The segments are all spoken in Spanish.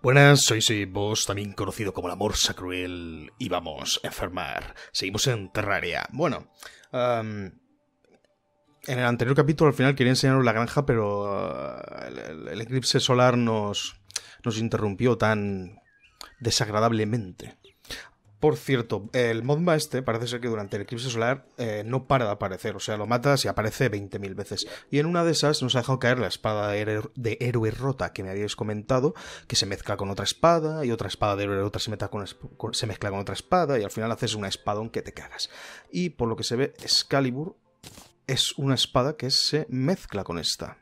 Buenas, soy Boss, también conocido como la Morsa Cruel, y vamos a enfermar. Seguimos en Terraria. Bueno, en el anterior capítulo al final quería enseñaros la granja, pero el eclipse solar nos interrumpió tan desagradablemente. Por cierto, el Modma este parece ser que durante el eclipse solar no para de aparecer, o sea, lo matas y aparece 20.000 veces. Y en una de esas nos ha dejado caer la espada de héroe rota que me habíais comentado, que se mezcla con otra espada, y otra espada de héroe rota se mezcla con otra espada, y al final haces una espadón que te cagas. Y por lo que se ve, Excalibur es una espada que se mezcla con esta.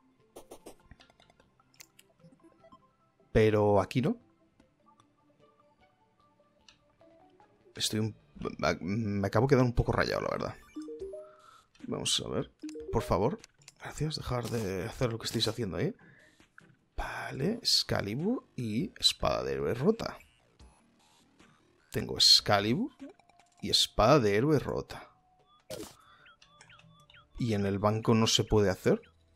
Pero aquí no. Me acabo de quedar un poco rayado, la verdad. Vamos a ver. Por favor. Gracias. Dejar de hacer lo que estáis haciendo ahí. Vale. Excalibur y espada de héroe rota. Tengo Excalibur y espada de héroe rota. ¿Y en el banco no se puede hacer?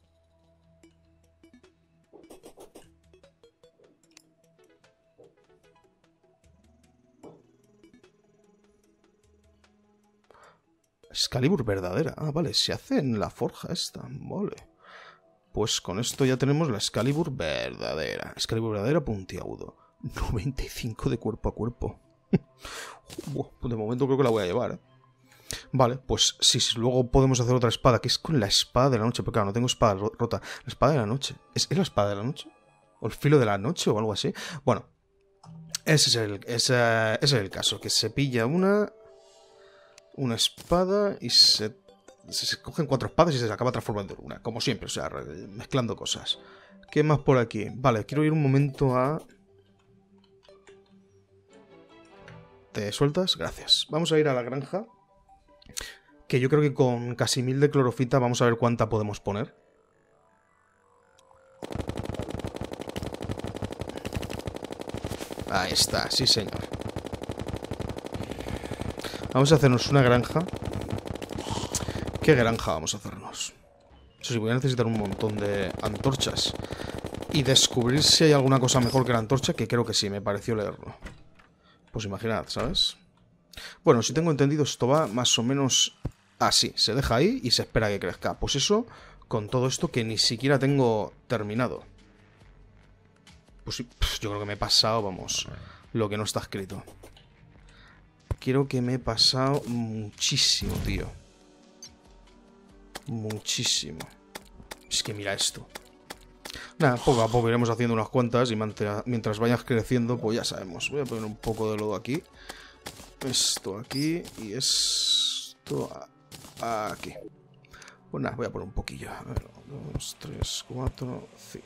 Excalibur verdadera. Ah, vale, se hace en la forja esta. Vale. Pues con esto ya tenemos la Excalibur verdadera. Excalibur verdadera puntiagudo. 95 de cuerpo a cuerpo. De momento creo que la voy a llevar, ¿eh? Vale, pues sí, luego podemos hacer otra espada, que es con la espada de la noche. Pero claro, no tengo espada rota. La espada de la noche. ¿Es la espada de la noche? ¿O el filo de la noche o algo así? Bueno, ese es el caso. Que se pilla una espada y se cogen 4 espadas y se acaba transformando en una. Como siempre, o sea, mezclando cosas. ¿Qué más por aquí? Vale, quiero ir un momento a... ¿Te sueltas? Gracias. Vamos a ir a la granja. Que yo creo que con casi 1000 de clorofita vamos a ver cuánta podemos poner. Ahí está, sí señor. Vamos a hacernos una granja. ¿Qué granja vamos a hacernos? Eso sí, voy a necesitar un montón de antorchas. Y descubrir si hay alguna cosa mejor que la antorcha, que creo que sí, me pareció leerlo. Pues imaginad, ¿sabes? Bueno, si tengo entendido, esto va más o menos así. Se deja ahí y se espera que crezca. Pues eso, con todo esto que ni siquiera tengo terminado. Pues sí, yo creo que me he pasado, vamos, lo que no está escrito. Creo que me he pasado muchísimo, tío. Muchísimo. Es que mira esto. Nada, poco a poco iremos haciendo unas cuantas y mientras vayas creciendo, pues ya sabemos. Voy a poner un poco de lodo aquí. Esto aquí y esto aquí. Pues nada, voy a poner un poquillo. A ver, 1, 2, 3, 4, 5.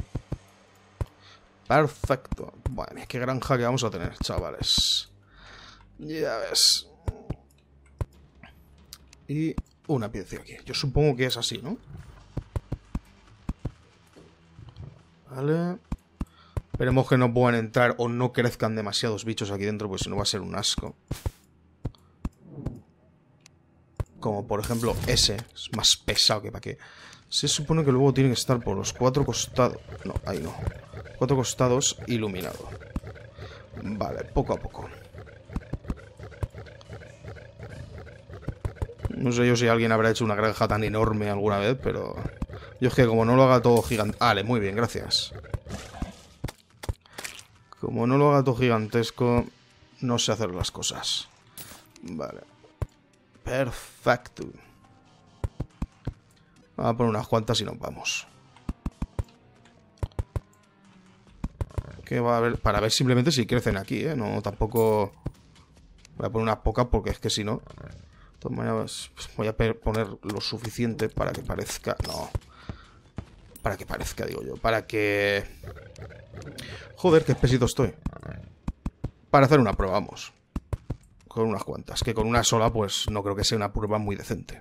Perfecto. Bueno, qué granja que vamos a tener, chavales. Ya ves. Y una pieza aquí. Yo supongo que es así, ¿no? Vale. Esperemos que no puedan entrar o no crezcan demasiados bichos aquí dentro, pues si no va a ser un asco. Como por ejemplo ese. Es más pesado que para qué. Se supone que luego tiene que estar por los 4 costados. No, ahí no. 4 costados iluminado. Vale, poco a poco. No sé yo si alguien habrá hecho una granja tan enorme alguna vez, pero... yo es que como no lo haga todo gigante... Vale, muy bien, gracias. Como no lo haga todo gigantesco, no sé hacer las cosas. Vale. Perfecto. Vamos a poner unas cuantas y nos vamos. Que va a ver... para ver simplemente si crecen aquí, ¿eh? No, tampoco... voy a poner unas pocas porque es que si no... de todas maneras, voy a poner lo suficiente para que parezca... no. Para que parezca, digo yo. Para que... joder, qué espesito estoy. Para hacer una prueba, vamos. Con unas cuantas. Que con una sola, pues no creo que sea una prueba muy decente.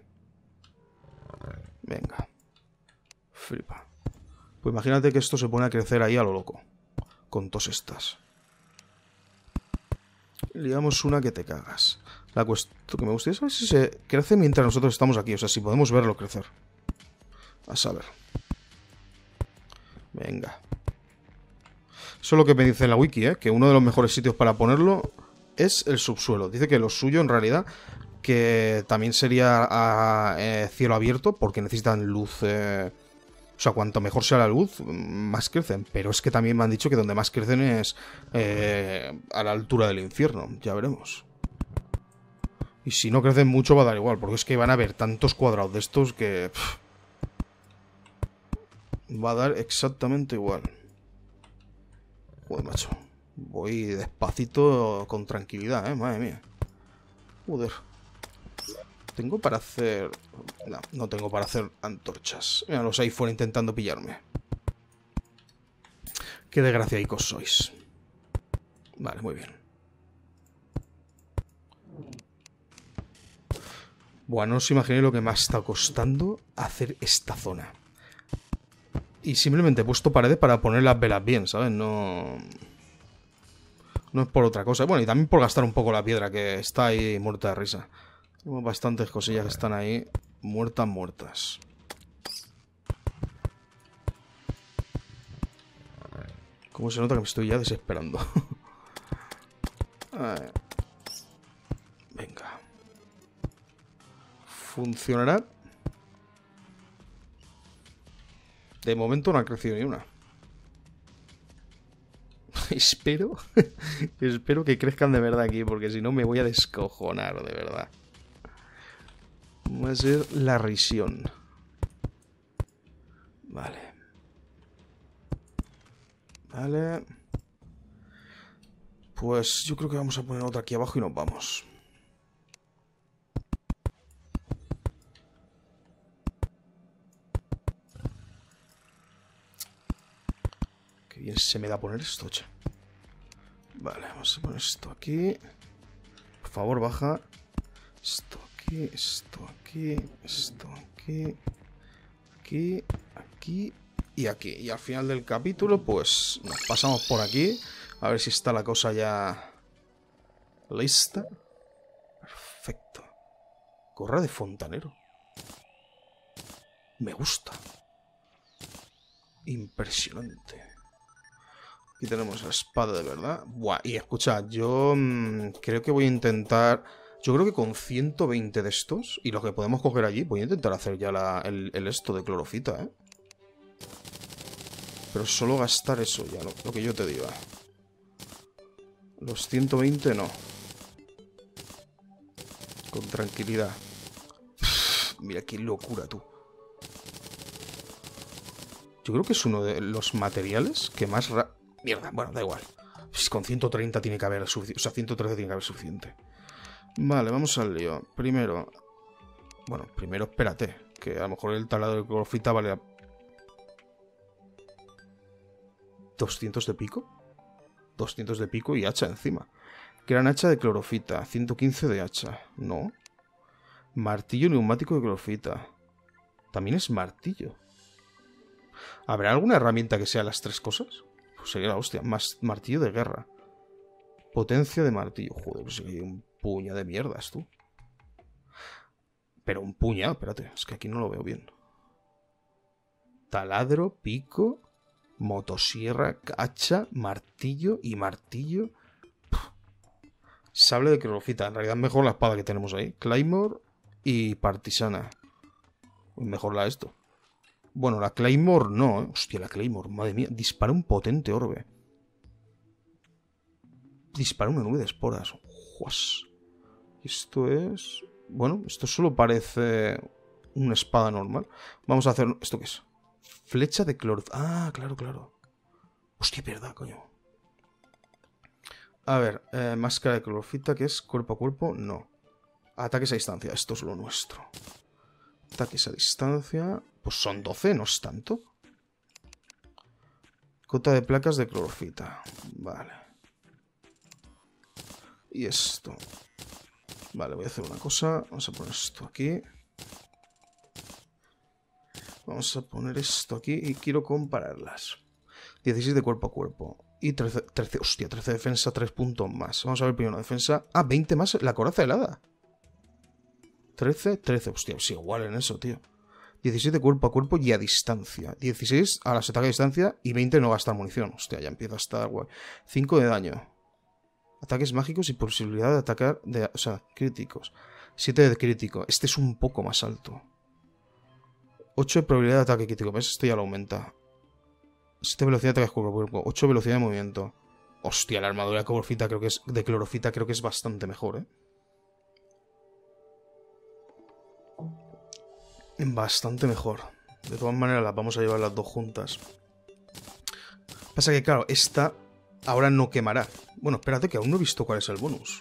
Venga. Flipa. Pues imagínate que esto se pone a crecer ahí a lo loco. Con todas estas. Liamos una que te cagas. La cuestión que me gustaría saber si se crece mientras nosotros estamos aquí. O sea, si podemos verlo crecer. A saber. Venga. Eso es lo que me dice en la wiki, que uno de los mejores sitios para ponerlo es el subsuelo. Dice que lo suyo en realidad que también sería a cielo abierto porque necesitan luz. O sea, cuanto mejor sea la luz, más crecen. Pero es que también me han dicho que donde más crecen es a la altura del infierno. Ya veremos. Y si no crecen mucho va a dar igual, porque es que van a haber tantos cuadrados de estos que... va a dar exactamente igual. Joder, macho. Voy despacito con tranquilidad, madre mía. Joder. Tengo para hacer... No, no tengo para hacer antorchas. Mira, los ahí fuera intentando pillarme. Qué desgraciadicos sois. Vale, muy bien. Bueno, no os imaginéis lo que me ha estado costando hacer esta zona. Y simplemente he puesto paredes para poner las velas bien, ¿sabes? No... No es por otra cosa. Bueno, y también por gastar un poco la piedra, que está ahí muerta de risa. Tengo bastantes cosillas que están ahí muertas. Como se nota que me estoy ya desesperando. Venga. ¿Funcionará? De momento no ha crecido ni una. Espero que crezcan de verdad aquí, porque si no me voy a descojonar, de verdad. Va a ser la risión. Vale. Pues yo creo que vamos a poner otra aquí abajo y nos vamos. Qué bien se me da poner esto, che. Vale, vamos a poner esto aquí. Por favor, baja. Esto aquí, esto aquí, esto aquí. Aquí y aquí. Y al final del capítulo, pues nos pasamos por aquí. A ver si está la cosa ya lista. Perfecto. Gorra de fontanero. Me gusta. Impresionante. Aquí tenemos la espada de verdad. Buah, y escucha, yo creo que voy a intentar... Yo creo que con 120 de estos y lo que podemos coger allí, voy a intentar hacer ya el esto de clorofita, ¿eh? Pero solo gastar eso ya, lo que yo te diga. Los 120 no. Con tranquilidad. Mira qué locura, tú. Yo creo que es uno de los materiales que más... Mierda, bueno, da igual. Con 130 tiene que haber suficiente. O sea, 113 tiene que haber suficiente. Vale, vamos al lío. Primero... Bueno, primero espérate. Que a lo mejor el taladro de clorofita vale... 200 de pico. 200 de pico y hacha encima. Gran hacha de clorofita. 115 de hacha. No. Martillo neumático de clorofita. También es martillo. ¿Habrá alguna herramienta que sea las tres cosas? Pues sería la hostia. Más martillo de guerra. Potencia de martillo. Joder, pues hay un puñado de mierdas, tú. Pero un puñado, espérate. Es que aquí no lo veo bien. Taladro, pico, motosierra, hacha, martillo y martillo. Sable de clorofita. En realidad mejor la espada que tenemos ahí. Claymore y partisana. Mejor la esto. Bueno, la Claymore no, ¿eh? Hostia, la Claymore, madre mía. Dispara un potente orbe. Dispara una nube de esporas. ¡Juas! Esto es... Bueno, esto solo parece una espada normal. Vamos a hacer... ¿Esto qué es? Flecha de clorofita. Ah, claro, claro. Hostia, verdad, coño. A ver, máscara de clorofita, que es cuerpo a cuerpo. No. Ataques a distancia. Esto es lo nuestro. Ataques a distancia. Pues son 12, no es tanto. Cota de placas de clorofita. Vale. Y esto. Vale, voy a hacer una cosa. Vamos a poner esto aquí. Vamos a poner esto aquí y quiero compararlas. 16 de cuerpo a cuerpo. Y 13, hostia, 13 de defensa, 3 puntos más. Vamos a ver primero la defensa. Ah, 20 más la coraza helada. 13, hostia, pues igual en eso, tío. 17 cuerpo a cuerpo y a distancia. 16 a las ataques a distancia y 20 no gastar munición. Hostia, ya empieza a estar guay. 5 de daño. Ataques mágicos y posibilidad de atacar, o sea, críticos. 7 de crítico. Este es un poco más alto. 8 de probabilidad de ataque crítico. ¿Ves? Esto ya lo aumenta. 7 velocidad de ataque cuerpo a cuerpo. 8 velocidad de movimiento. Hostia, la armadura de clorofita creo que es bastante mejor, ¿eh? Bastante mejor. De todas maneras, las vamos a llevar las dos juntas. Pasa que, claro, esta ahora no quemará. Bueno, espérate, que aún no he visto cuál es el bonus.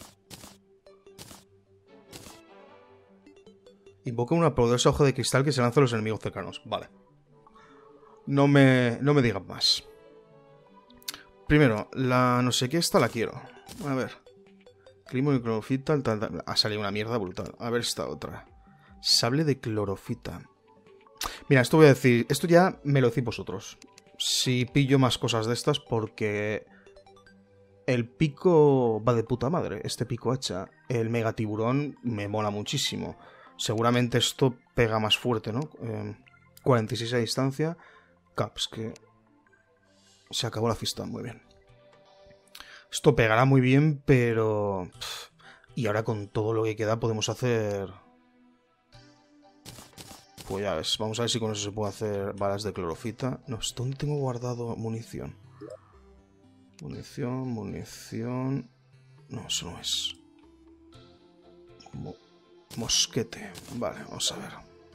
Invoca una poderosa hoja de cristal que se lanza a los enemigos cercanos. Vale. No me digas más. Primero, la no sé qué esta la quiero. A ver. Climo y clorofita. Ha salido una mierda brutal. A ver esta otra. Sable de clorofita. Mira, esto voy a decir... Esto ya me lo decís vosotros. Si pillo más cosas de estas porque... El pico va de puta madre. Este pico hacha. El megatiburón me mola muchísimo. Seguramente esto pega más fuerte, ¿no? 46 a distancia. Caps, que... Se acabó la fiesta. Muy bien. Esto pegará muy bien, pero... Y ahora con todo lo que queda podemos hacer... Pues ya ves, vamos a ver si con eso se puede hacer balas de clorofita. No, ¿dónde tengo guardado munición? Munición... No, eso no es. Mosquete. Vale, vamos a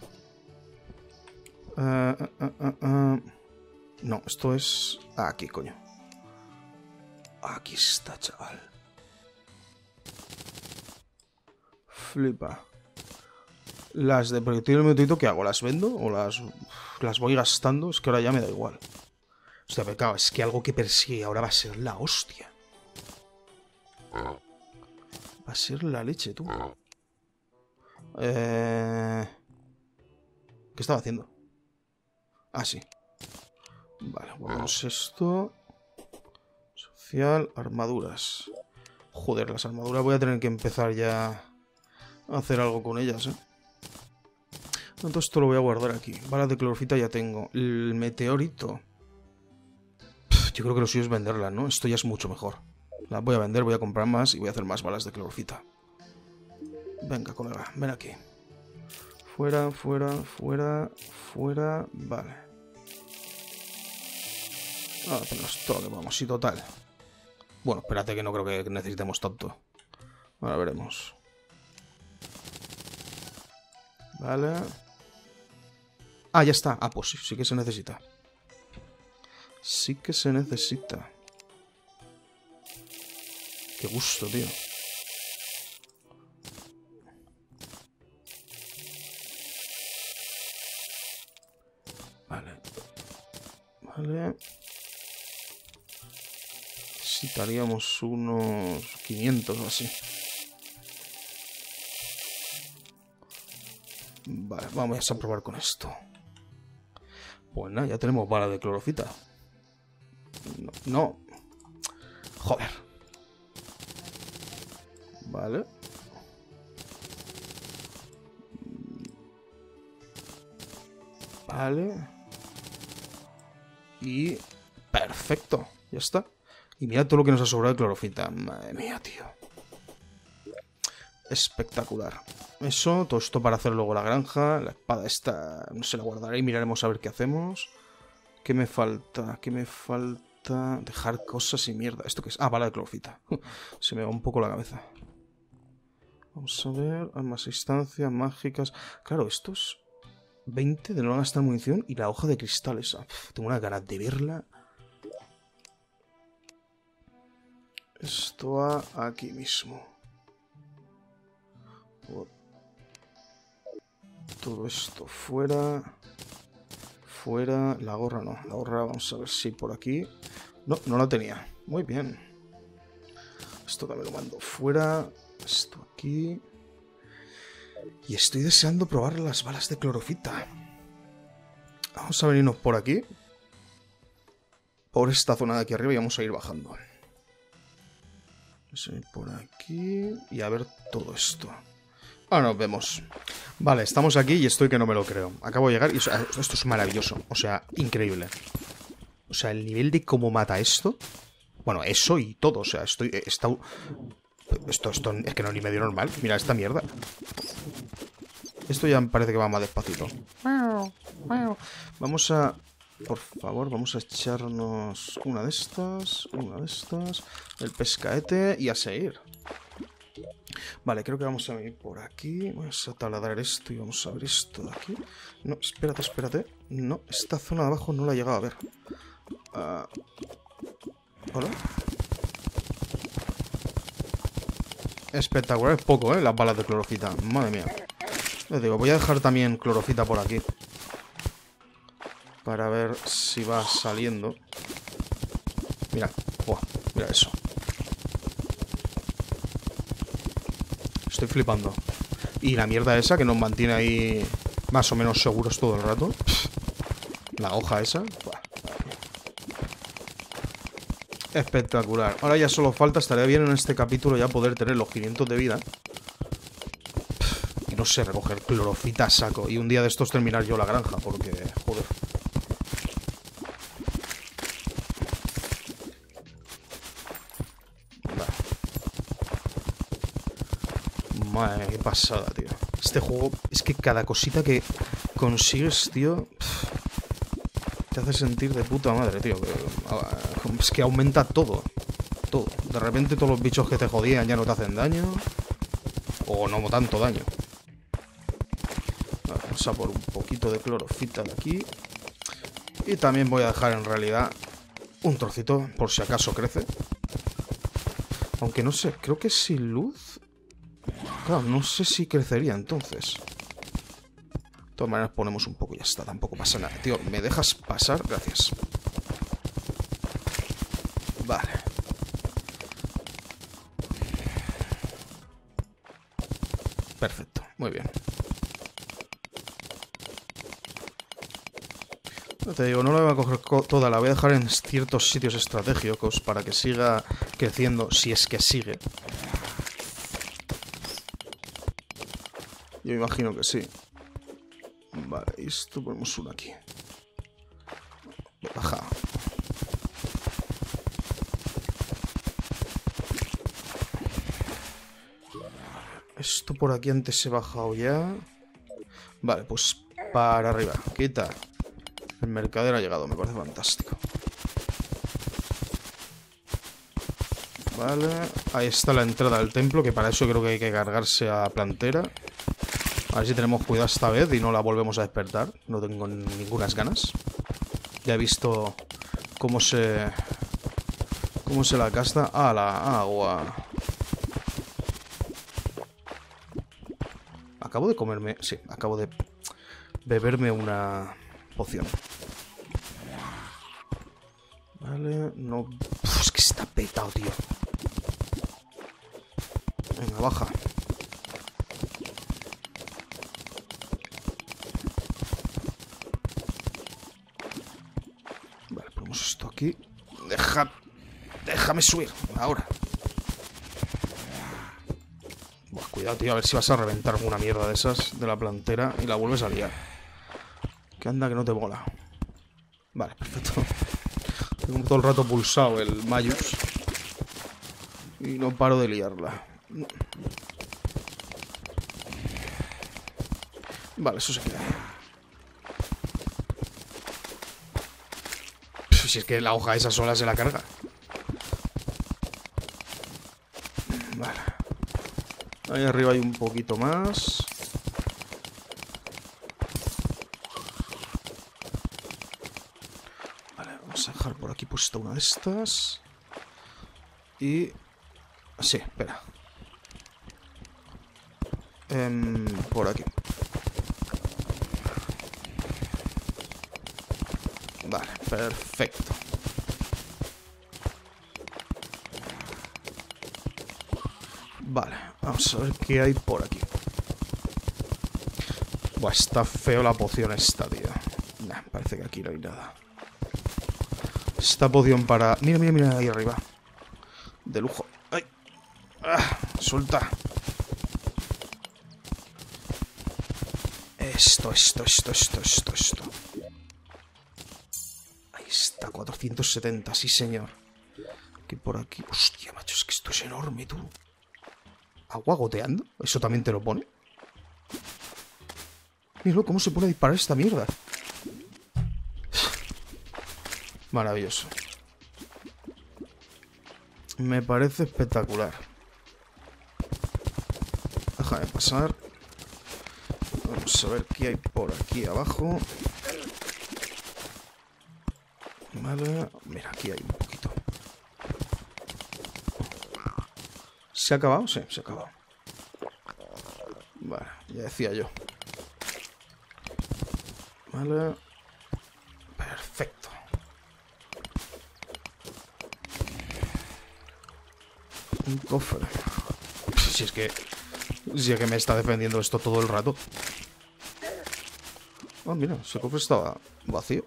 ver. No, esto es... Aquí, coño. Aquí está, chaval. Flipa. Las de proyectil meteorito, ¿qué hago? ¿Las vendo o las voy gastando? Es que ahora ya me da igual. Hostia, pero claro, es que algo que persigue ahora va a ser la hostia. Va a ser la leche, tú. ¿Qué estaba haciendo? Ah, sí. Vale, guardamos esto. Social, armaduras. Joder, las armaduras voy a tener que empezar ya a hacer algo con ellas, ¿eh? Entonces esto lo voy a guardar aquí. Balas de clorofita ya tengo. El meteorito. Yo creo que lo suyo es venderlas, ¿no? Esto ya es mucho mejor. Las voy a vender, voy a comprar más y voy a hacer más balas de clorofita. Venga, colega, ven aquí. Fuera, fuera, fuera, fuera. Vale. Ahora tenemos todo lo que vamos. Y total. Bueno, espérate que no creo que necesitemos tanto. Ahora veremos. Vale. Ah, ya está. Ah, pues sí, sí que se necesita. Sí que se necesita. Qué gusto, tío. Vale. Vale. Necesitaríamos unos 500 o así. Vale, vamos a probar con esto. Pues nada, ya tenemos bala de clorofita. No, no. Joder. Vale. Vale. Y... perfecto. Ya está. Y mira todo lo que nos ha sobrado de clorofita. Madre mía, tío. Espectacular. Eso, todo esto para hacer luego la granja. La espada esta, no sé, la guardaré y miraremos a ver qué hacemos. ¿Qué me falta? ¿Qué me falta? Dejar cosas y mierda. ¿Esto qué es? Ah, bala de clorofita. Se me va un poco la cabeza. Vamos a ver. Armas a distancia, mágicas. Claro, estos 20 de no gastar munición y la hoja de cristal esa. Tengo una ganas de verla. Esto va aquí mismo. Todo esto fuera. Fuera. La gorra no. La gorra vamos a ver si por aquí. No, no la tenía. Muy bien. Esto también lo mando fuera. Esto aquí. Y estoy deseando probar las balas de clorofita. Vamos a venirnos por aquí. Por esta zona de aquí arriba y vamos a ir bajando. Vamos a ir por aquí. Y a ver todo esto. Ahora nos vemos. Vale, estamos aquí y estoy que no me lo creo. Acabo de llegar y esto es maravilloso. O sea, increíble. O sea, el nivel de cómo mata esto. Bueno, eso y todo. O sea, esto es que no es ni medio normal. Mira esta mierda. Esto ya me parece que va más despacito. Vamos a... Por favor, vamos a echarnos una de estas. El pescaete y a seguir. Vale, creo que vamos a ir por aquí. Vamos a taladrar esto y vamos a ver esto de aquí. No, espérate. No, esta zona de abajo no la he llegado a ver. Hola. Espectacular, es poco, las balas de clorofita. Madre mía. Les digo, voy a dejar también clorofita por aquí. Para ver si va saliendo. Mira, mira eso. Estoy flipando. Y la mierda esa que nos mantiene ahí más o menos seguros todo el rato. La hoja esa. Espectacular. Ahora ya solo falta, estaría bien en este capítulo ya poder tener los 500 de vida. Y no sé, recoger clorofita a saco. Y un día de estos terminar yo la granja, porque, joder. Madre, qué pasada, tío. Este juego, es que cada cosita que consigues, tío, te hace sentir de puta madre, tío. Es que aumenta todo. Todo. De repente todos los bichos que te jodían ya no te hacen daño. O no tanto daño. Vamos a por un poquito de clorofita de aquí. Y también voy a dejar en realidad un trocito por si acaso crece. Aunque no sé, creo que sin luz... Claro, no sé si crecería entonces. De todas maneras ponemos un poco y ya está, tampoco pasa nada. Tío, ¿me dejas pasar? Gracias. Vale. Perfecto, muy bien. No te digo, no la voy a coger toda, la voy a dejar en ciertos sitios estratégicos para que siga creciendo, si es que sigue. Yo imagino que sí. Vale, esto ponemos uno aquí. Baja. Esto por aquí antes he bajado ya. Vale, pues para arriba. Quita. El mercader ha llegado, me parece fantástico. Vale, ahí está la entrada del templo, que para eso creo que hay que cargarse a Plantera. A ver si tenemos cuidado esta vez y no la volvemos a despertar. No tengo ningunas ganas. Ya he visto cómo se la casta. Ah, la agua. Acabo de comerme... Sí, acabo de beberme una poción. Vale, no... Uf, es que está petado, tío. Venga, baja. Vale, ponemos esto aquí. Déjame subir, ahora. Buah, cuidado, tío, a ver si vas a reventar alguna mierda de esas de la plantera y la vuelves a liar. Que anda que no te mola. Vale, perfecto. Tengo todo el rato pulsado el Mayus y no paro de liarla. Vale, eso se queda. Si es que la hoja esa sola se la carga. Vale. Ahí arriba hay un poquito más. Vale, vamos a dejar por aquí puesta una de estas. Y... Sí, espera. Por aquí. Vale, perfecto. Vale, vamos a ver qué hay por aquí. Buah, está feo la poción esta, tío. Nah, parece que aquí no hay nada. Esta poción para... Mira, mira, mira, ahí arriba. De lujo. ¡Ay! ¡Ah! ¡Suelta! Esto. Ahí está, 470, sí señor. Que por aquí... Hostia, macho, es que esto es enorme, tú. ¿Agua goteando? ¿Eso también te lo pone? Míralo, ¿cómo se pone a disparar esta mierda? Maravilloso. Me parece espectacular. Déjame pasar. Vamos a ver qué hay por aquí abajo. Vale. Mira, aquí hay un poquito. ¿Se ha acabado? Sí, se ha acabado. Vale, ya decía yo. Vale. Perfecto. Un cofre. Si es que me está defendiendo esto todo el rato. Ah, mira, ese cofre estaba vacío.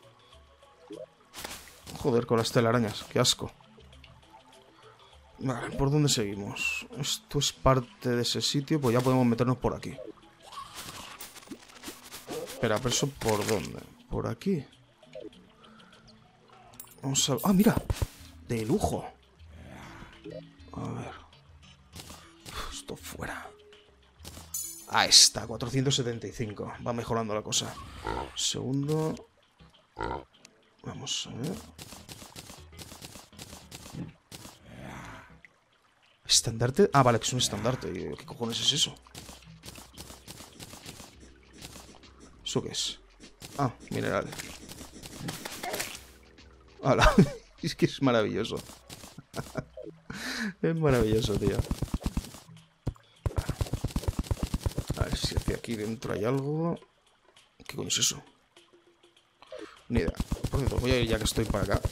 Joder, con las telarañas, qué asco. Vale, ¿por dónde seguimos? Esto es parte de ese sitio, pues ya podemos meternos por aquí. Espera, ¿pero eso por dónde? Por aquí. Vamos a... ¡Ah, mira! De lujo. A ver. Esto fuera. Ahí está, 475. Va mejorando la cosa. Segundo. Vamos a ver. ¿Estandarte? Ah, vale, que es un estandarte. ¿Qué cojones es eso? ¿Eso qué es? Ah, mineral. ¡Hala! Es que es maravilloso. Es maravilloso, tío. A ver si hacia aquí dentro hay algo. ¿Qué coño es eso? Ni idea. Por cierto, voy a ir ya que estoy para acá.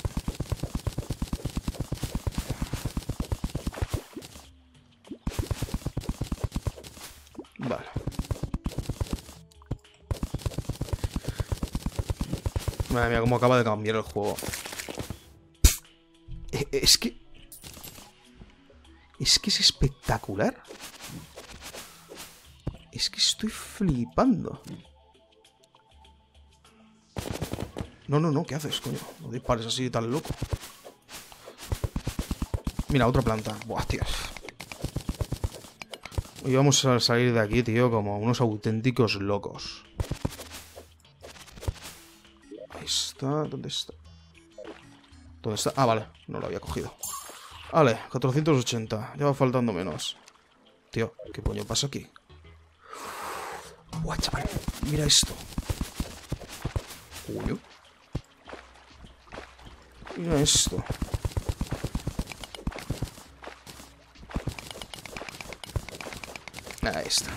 Vale. Madre mía, cómo acaba de cambiar el juego. Es que es espectacular. Es que estoy flipando. No, ¿qué haces, coño? No dispares así tan loco. Mira, otra planta. Buah, tío. Hoy vamos a salir de aquí, tío, como unos auténticos locos. Ahí está. ¿Dónde está? ¿Dónde está? Ah, vale. No lo había cogido. Vale, 480. Ya va faltando menos. Tío, ¿qué coño pasa aquí? Buah, chaval. Mira esto. Coño. Mira esto. Ahí está.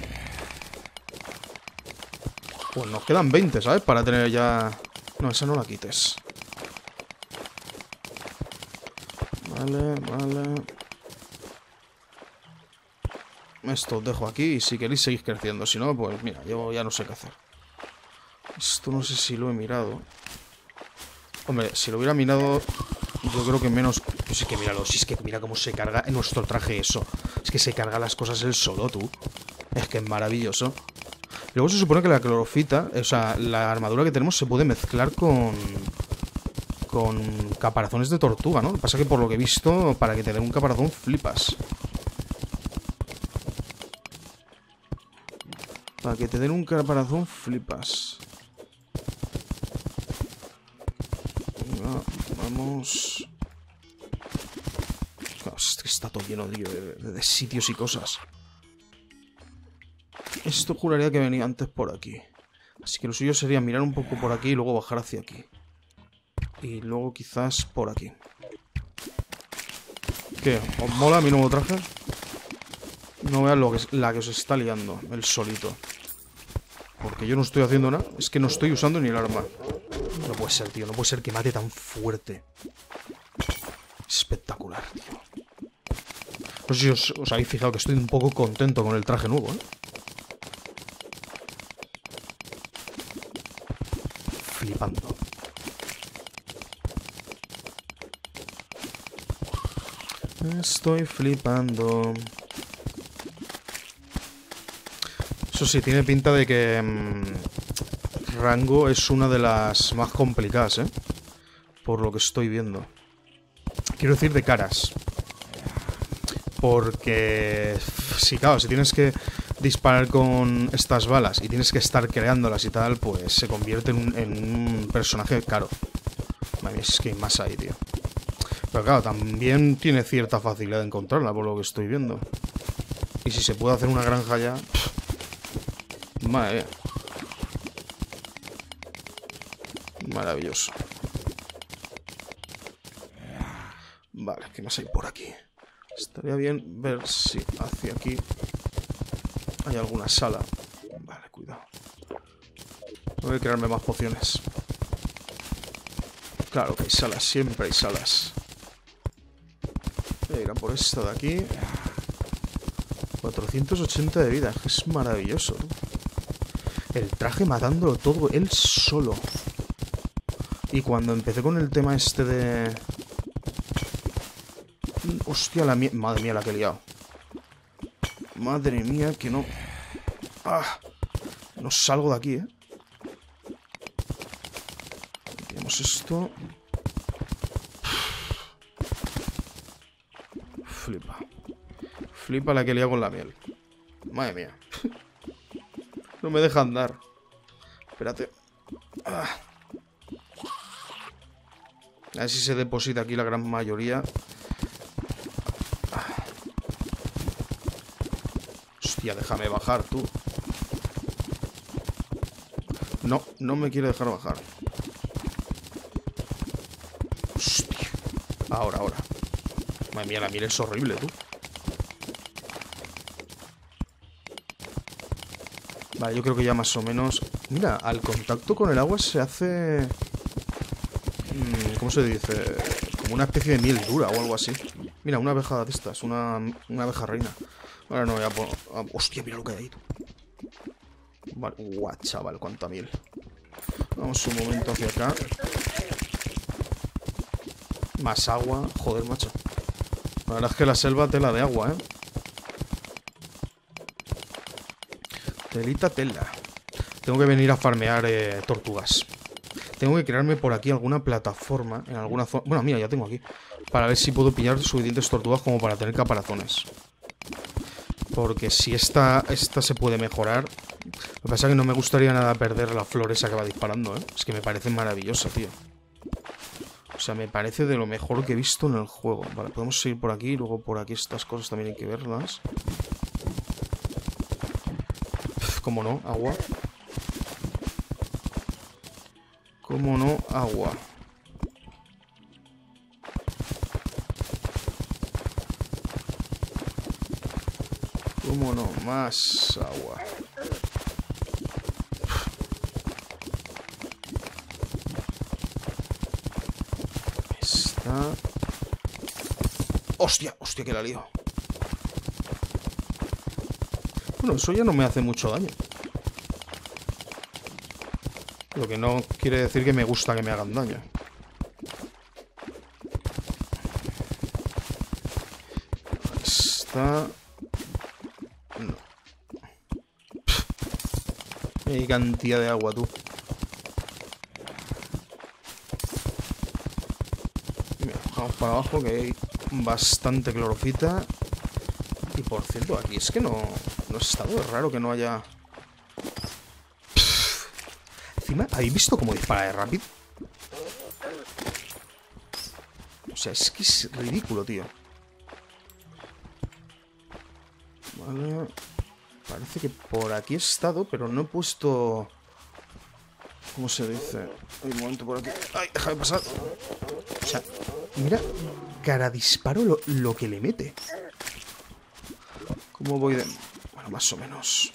Pues nos quedan 20, ¿sabes? Para tener ya... No, esa no la quites. Vale. Esto os dejo aquí y si queréis seguir creciendo. Si no, pues mira, yo ya no sé qué hacer. Esto no sé si lo he mirado. Hombre, si lo hubiera mirado, yo creo que menos... Pues sí que míralo, si es que mira cómo se carga en nuestro traje eso. Es que se carga las cosas él solo, tú. Es que es maravilloso. Luego se supone que la clorofita, o sea, la armadura que tenemos se puede mezclar con caparazones de tortuga, ¿no? Lo que pasa es que por lo que he visto, para que te den un caparazón flipas. Para que te den un caparazón flipas. Venga, vamos. Está todo lleno, tío, de sitios y cosas. Esto juraría que venía antes por aquí. Así que lo suyo sería mirar un poco por aquí y luego bajar hacia aquí. Y luego quizás por aquí. ¿Qué? ¿Os mola mi nuevo traje? No veas la que os está liando, el solito. Porque yo no estoy haciendo nada. Es que no estoy usando ni el arma. No puede ser, tío. No puede ser que mate tan fuerte. Espectacular, tío. No sé si os habéis fijado que estoy un poco contento con el traje nuevo, ¿eh? Flipando. Estoy flipando. Eso sí, tiene pinta de que rango es una de las más complicadas, ¿eh? Por lo que estoy viendo. Quiero decir de caras. Porque... sí, claro, si tienes que disparar con estas balas y tienes que estar creándolas y tal, pues se convierte en un personaje caro. Madre mía, es que hay más ahí, tío. Pero claro, también tiene cierta facilidad de encontrarla, por lo que estoy viendo. Y si se puede hacer una granja ya... madre mía. Maravilloso. Vale, ¿qué más hay por aquí? Estaría bien ver si hacia aquí hay alguna sala. Vale, cuidado. Voy a crearme más pociones. Claro que hay salas, siempre hay salas. Voy a ir a por esta de aquí. 480 de vida, es maravilloso. El traje matándolo todo él solo. Y cuando empecé con el tema este de... hostia, la mierda. Madre mía, la que he liado. Madre mía, que no... ¡ah! No salgo de aquí, ¿eh? Tenemos esto. Flipa. Flipa la que he liado con la miel. Madre mía. No me deja andar. Espérate. Ah. A ver si se deposita aquí la gran mayoría. Hostia, déjame bajar, tú. No, no me quiere dejar bajar. Hostia. Ahora. Madre mía, la miel es horrible, tú. Vale, yo creo que ya más o menos... mira, al contacto con el agua se hace... ¿cómo se dice? Como una especie de miel dura o algo así. Mira, una abeja de estas, una abeja reina. Ahora no voy a poner... hostia, mira lo que hay ahí, tú. Vale, guau, chaval, cuánta miel. Vamos un momento hacia acá. Más agua, joder, macho. La verdad es que la selva tela de agua, ¿eh? Telita, tela. Tengo que venir a farmear tortugas. Tengo que crearme por aquí alguna plataforma en alguna zona. Bueno, mira, ya tengo aquí. Para ver si puedo pillar suficientes tortugas como para tener caparazones. Porque si esta se puede mejorar. Lo que pasa es que no me gustaría nada perder la flor esa que va disparando, ¿eh? Es que me parece maravillosa, tío. O sea, me parece de lo mejor que he visto en el juego. Vale, podemos seguir por aquí. Luego por aquí estas cosas también hay que verlas. ¿Cómo no? Agua. ¿Cómo no? Agua. ¿Cómo no? Más agua. Está... ¡hostia! ¡Hostia, que la lío! Bueno, eso ya no me hace mucho daño. Lo que no quiere decir que me gusta que me hagan daño. Está... no. Hay cantidad de agua, tú. Mira, vamos para abajo, que hay bastante clorofita. Y por cierto, aquí es que no ha estado. Es raro que no haya... encima, ¿habéis visto cómo dispara de rápido? O sea, es que es ridículo, tío. Vale. Parece que por aquí he estado, pero no he puesto... ¿cómo se dice? Hay un momento por aquí. ¡Ay, déjame pasar! O sea, mira, cada disparo lo que le mete. ¿Cómo voy de...? bueno, más o menos.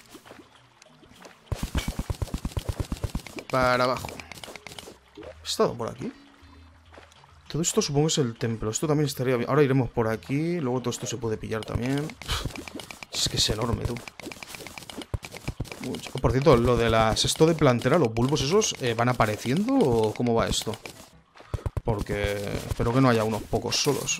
Para abajo. ¿He estado por aquí? Todo esto supongo es el templo. Esto también estaría bien. Ahora iremos por aquí. Luego todo esto se puede pillar también. Es que es enorme, tú. Mucho. Por cierto, lo de las... esto de plantera, los bulbos esos, ¿van apareciendo o cómo va esto? Porque espero que no haya unos pocos solos.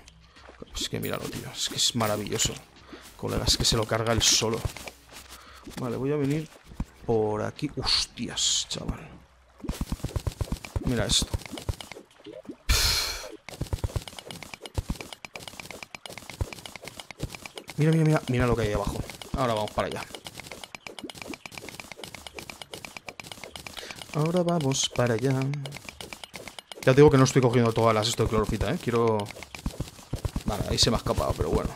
Es que míralo, tío. Es que es maravilloso. Colega, es que se lo carga él solo. Vale, voy a venir por aquí. Hostias, chaval. Mira esto. Mira, mira, mira. Mira lo que hay abajo. Ahora vamos para allá. Ahora vamos para allá. Ya te digo que no estoy cogiendo todas las esto de clorofita, ¿eh? Quiero... Vale, ahí se me ha escapado, pero bueno.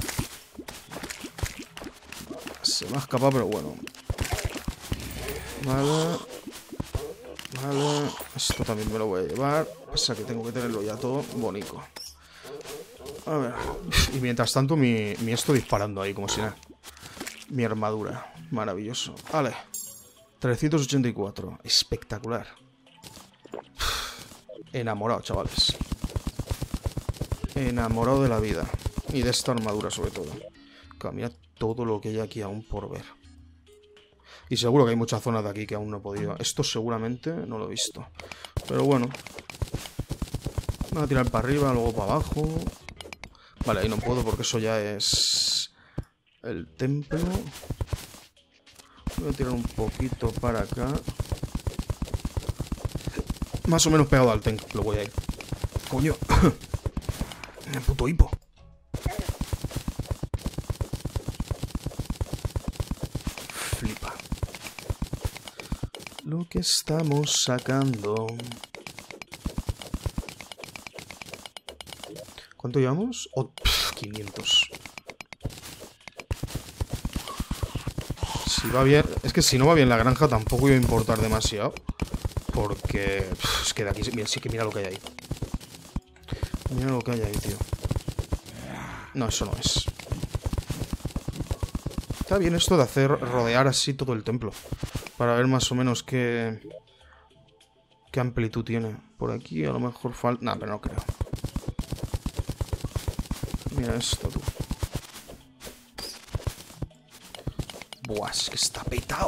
Se me ha escapado, pero bueno. Vale. Vale. Esto también me lo voy a llevar. Pasa que tengo que tenerlo ya todo bonito. A ver. Y mientras tanto mi esto disparando ahí, como si nada. Mi armadura. Maravilloso. Vale. 384. Espectacular. Enamorado, chavales. Enamorado de la vida. Y de esta armadura, sobre todo. Mira todo lo que hay aquí aún por ver. Y seguro que hay muchas zonas de aquí que aún no he podido. Esto seguramente no lo he visto. Pero bueno. Voy a tirar para arriba, luego para abajo. Vale, ahí no puedo porque eso ya es... el templo. Voy a tirar un poquito para acá. Más o menos pegado al templo voy a ir. Coño. El puto hipo. Flipa. Lo que estamos sacando. ¿Cuánto llevamos? Oh, 500. Si va bien... Es que si no va bien la granja tampoco iba a importar demasiado. Porque... es que de aquí... Mira, sí que mira lo que hay ahí. Mira lo que hay ahí, tío. No, eso no es. Está bien esto de hacer rodear así todo el templo. Para ver más o menos qué amplitud tiene. Por aquí a lo mejor falta... No, pero no creo. Mira esto, tú. Buah, es que está petado.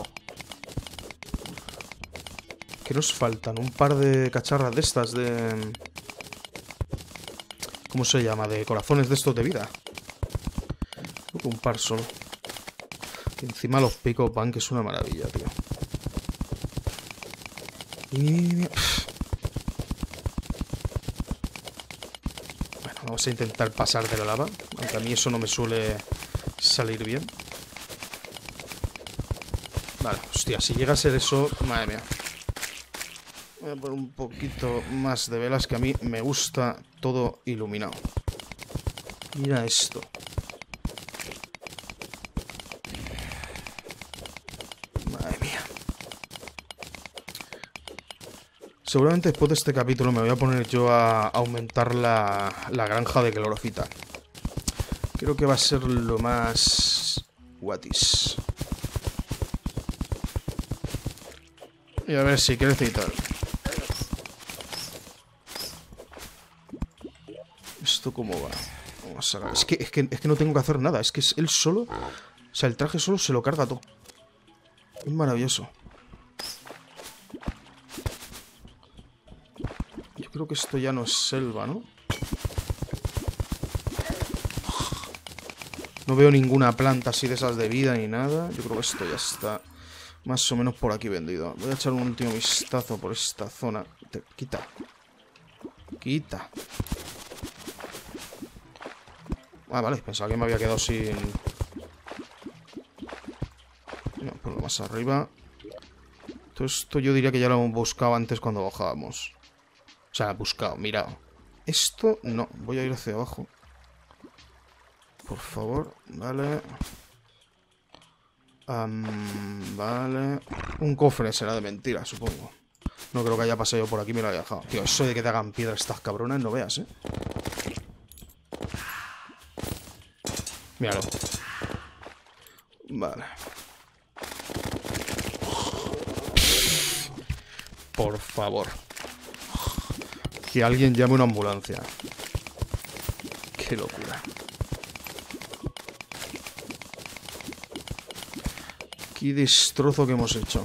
¿Qué nos faltan? Un par de cacharras de estas de... ¿Cómo se llama? De corazones de estos de vida. Creo que un par solo. Y encima los picos van, que es una maravilla, tío. Y... bueno, vamos a intentar pasar de la lava. Aunque a mí eso no me suele salir bien. Vale, hostia, si llega a ser eso... Madre mía. Voy a poner un poquito más de velas, que a mí me gusta todo iluminado. Mira esto. Madre mía. Seguramente después de este capítulo me voy a poner yo a aumentar la granja de clorofita. Creo que va a ser lo más... guatis. Y a ver si crece y tal. ¿Esto cómo va? Vamos a ver. Es que no tengo que hacer nada. Es que él solo... O sea, el traje solo se lo carga todo. Es maravilloso. Yo creo que esto ya no es selva, ¿no? No veo ninguna planta así de esas de vida ni nada. Yo creo que esto ya está más o menos por aquí vendido. Voy a echar un último vistazo por esta zona. Quita. Quita. Ah, vale. Pensaba que me había quedado sin... No, por lo más arriba. Todo esto yo diría que ya lo hemos buscado antes cuando bajábamos. O sea, buscado, mirado. Esto no. Voy a ir hacia abajo. Por favor. Vale. Vale. Un cofre será de mentira, supongo. No creo que haya pasado yo por aquí y me lo haya dejado. Tío, eso de que te hagan piedra estas cabronas, no veas, ¿eh? Míralo. Vale. Por favor. Que alguien llame una ambulancia. Qué locura. Qué destrozo que hemos hecho.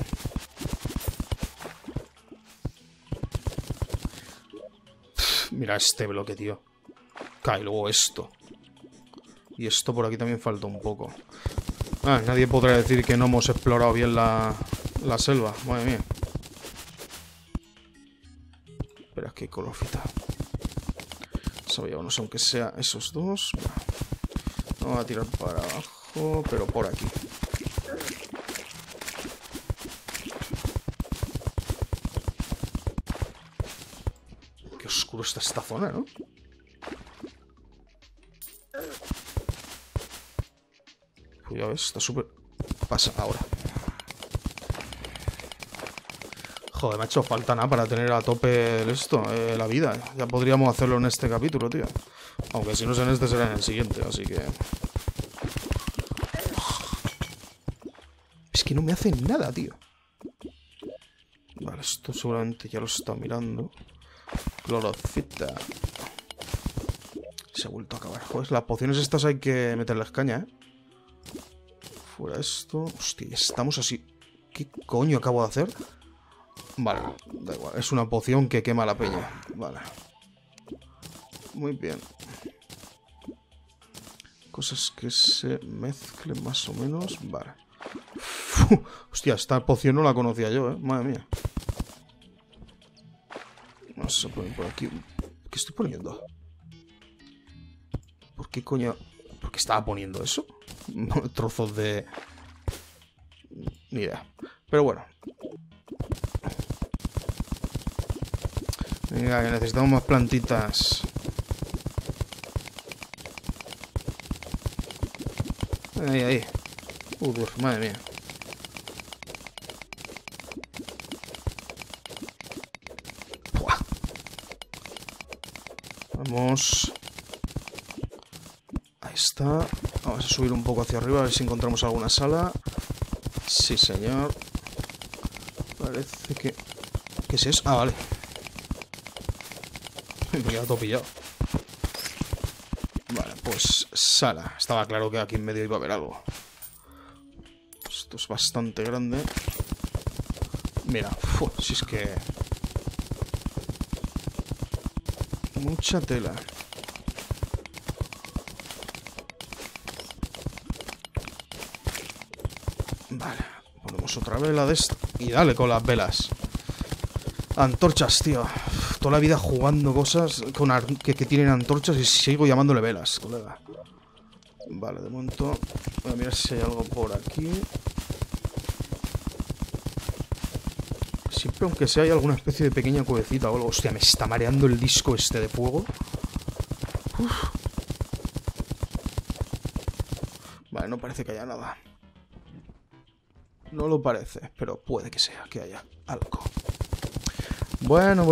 Mira este bloque, tío. Y luego esto. Y esto por aquí también falta un poco. Ah, nadie podrá decir que no hemos explorado bien la selva. Madre mía. Espera, qué colorcita. Sabíamos, aunque sea esos dos. Vamos a tirar para abajo, pero por aquí. Qué oscuro está esta zona, ¿no? Pues ya ves, está súper... Pasa ahora. Joder, me ha hecho falta nada para tener a tope la vida. Ya podríamos hacerlo en este capítulo, tío. Aunque si no es en este, será en el siguiente, así que... Es que no me hacen nada, tío. Vale, esto seguramente ya lo está mirando. Clorofita. Se ha vuelto a acabar. Joder, las pociones estas hay que meterles caña, ¿eh? Fuera esto... Hostia, estamos así... ¿Qué coño acabo de hacer? Vale, da igual. Es una poción que quema la peña. Vale. Muy bien. Cosas que se mezclen más o menos. Vale. Hostia, esta poción no la conocía yo, madre mía. Vamos a poner por aquí. ¿Qué estoy poniendo? ¿Por qué coño? ¿Por qué estaba poniendo eso? Trozos de... Ni idea. Pero bueno. Venga, que necesitamos más plantitas. Ahí, ahí. Madre mía. Buah. Vamos. Ahí está. Vamos a subir un poco hacia arriba a ver si encontramos alguna sala. Sí, señor. Parece que... ¿Qué es eso? Ah, vale. Me queda todo pillado. Vale, pues sala. Estaba claro que aquí en medio iba a haber algo. Esto es bastante grande. Mira, si es que... Mucha tela. Vale, ponemos otra vela de esta. Y dale con las velas. Antorchas, tío. Toda la vida jugando cosas que tienen antorchas y sigo llamándole velas, colega. Vale, de momento voy a mirar si hay algo por aquí. Siempre, aunque sea, hay alguna especie de pequeña cuevecita o algo. Hostia, me está mareando el disco este de fuego. Uf. Vale, no parece que haya nada. No lo parece, pero puede que sea, que haya algo. Bueno.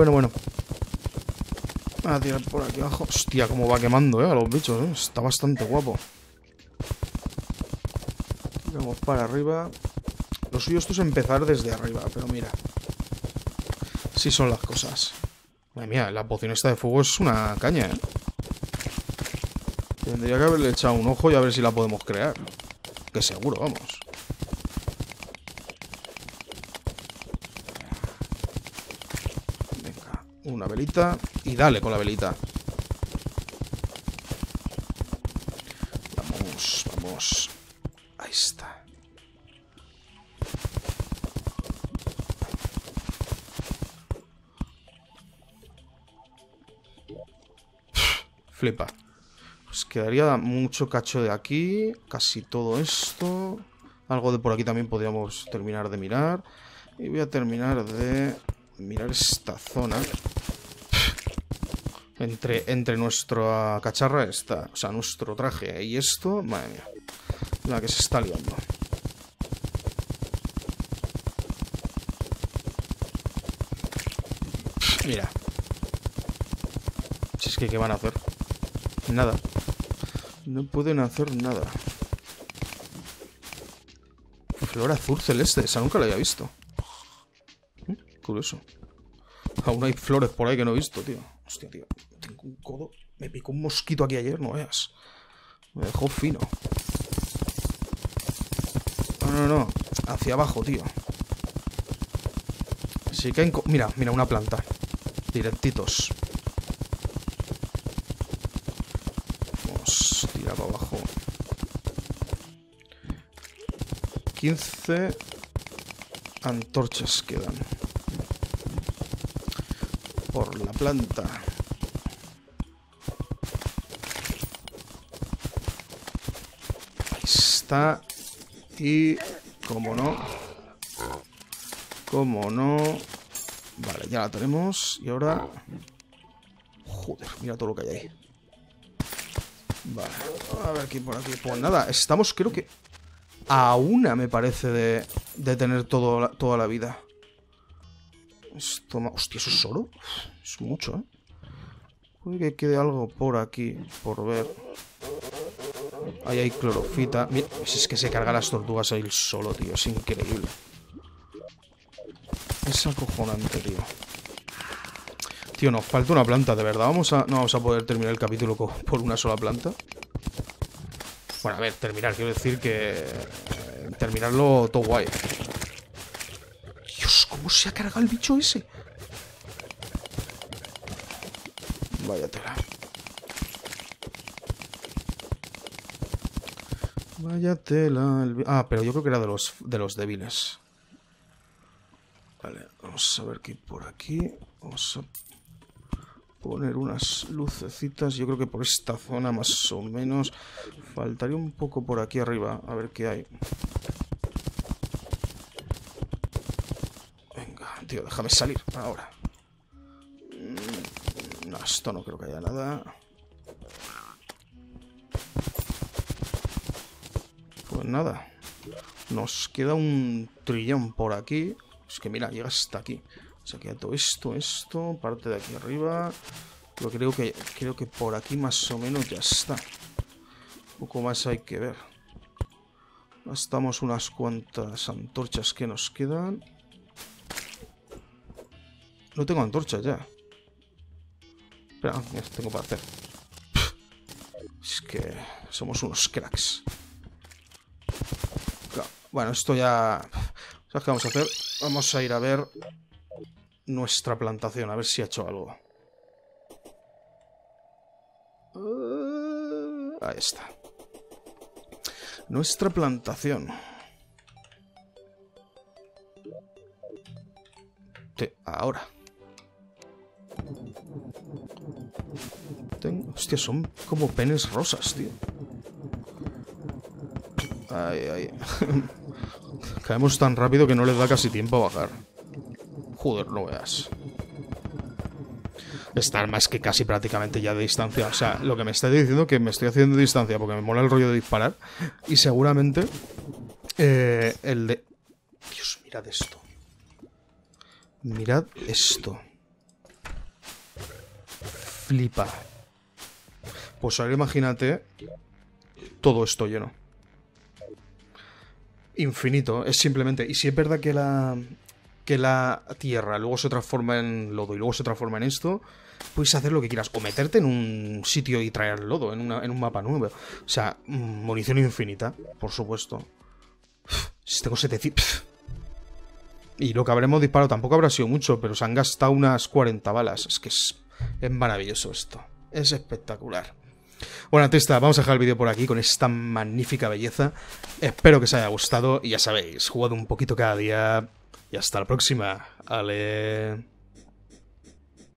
A tirar por aquí abajo. Hostia, cómo va quemando, a los bichos, Está bastante guapo. Vamos para arriba. Lo suyo esto es empezar desde arriba, pero mira. Sí son las cosas. Madre mía, la poción esta de fuego es una caña, Tendría que haberle echado un ojo y a ver si la podemos crear. Que seguro, vamos. Venga, una velita. Y dale con la velita. Vamos. Ahí está. Flipa. Pues quedaría mucho cacho de aquí. Casi todo esto. Algo de por aquí también podríamos terminar de mirar. Y voy a terminar de mirar esta zona. Entre nuestra cacharra esta. O sea, nuestro traje y esto. Madre mía. La que se está liando. Mira. Si es que, ¿qué van a hacer? Nada. No pueden hacer nada. Flor azul celeste. Esa nunca la había visto. Curioso. Aún hay flores por ahí que no he visto, tío. Hostia, tío. Tengo un codo. Me picó un mosquito aquí ayer, no veas. Me dejó fino. No. Hacia abajo, tío. Sí que hay... Mira, una planta. Directitos. Vamos, tira para abajo. 15 antorchas quedan. Por la planta. Ahí está. Y... ¿cómo no? ¿Cómo no? Vale, ya la tenemos. Y ahora... joder, mira todo lo que hay ahí. Vale, a ver qué por aquí. Pues nada, estamos creo que a una, me parece, de tener toda la vida. Esto, hostia, ¿eso es oro? Es mucho, ¿eh? Puede que quede algo por aquí, por ver. Ahí hay clorofita. Mira, es que se carga las tortugas ahí solo, tío. Es increíble. Es acojonante, tío. Tío, nos falta una planta, de verdad. No vamos a poder terminar el capítulo por una sola planta. Bueno, a ver, terminar. Quiero decir que... terminarlo todo guay. Dios, ¿cómo se ha cargado el bicho ese? Vaya tela. Vaya tela. Ah, pero yo creo que era de los débiles. Vale, vamos a ver qué hay por aquí. Vamos a poner unas lucecitas. Yo creo que por esta zona más o menos. Faltaría un poco por aquí arriba. A ver qué hay. Venga, tío, déjame salir ahora. No, esto no creo que haya nada. Pues nada. Nos queda un trillón por aquí. Es que mira, llega hasta aquí. Se queda todo esto, parte de aquí arriba. Pero creo que por aquí más o menos ya está. Un poco más hay que ver. Gastamos unas cuantas antorchas que nos quedan. No tengo antorchas ya. Espera, ya tengo para hacer. Es que somos unos cracks. Bueno, esto ya... ¿sabes qué vamos a hacer? Vamos a ir a ver nuestra plantación, a ver si ha hecho algo. Ahí está. Nuestra plantación. Ahora. Hostia, son como penes rosas, tío. Ay. Caemos tan rápido que no les da casi tiempo a bajar. Joder, no veas. Estar más que casi prácticamente ya de distancia. O sea, lo que me está diciendo que me estoy haciendo de distancia porque me mola el rollo de disparar. Y seguramente el de... Dios, mirad esto. Mirad esto. Flipa. Pues ahora imagínate todo esto lleno. Infinito, es simplemente... Y si es verdad que la tierra luego se transforma en lodo y luego se transforma en esto, puedes hacer lo que quieras. O meterte en un sitio y traer lodo, en un mapa nuevo. O sea, munición infinita, por supuesto. Si tengo 700... Y lo que habremos disparado tampoco habrá sido mucho, pero se han gastado unas 40 balas. Es que es maravilloso esto. Es espectacular. Bueno, antes vamos a dejar el vídeo por aquí con esta magnífica belleza. Espero que os haya gustado y ya sabéis, jugad un poquito cada día y hasta la próxima. Ale...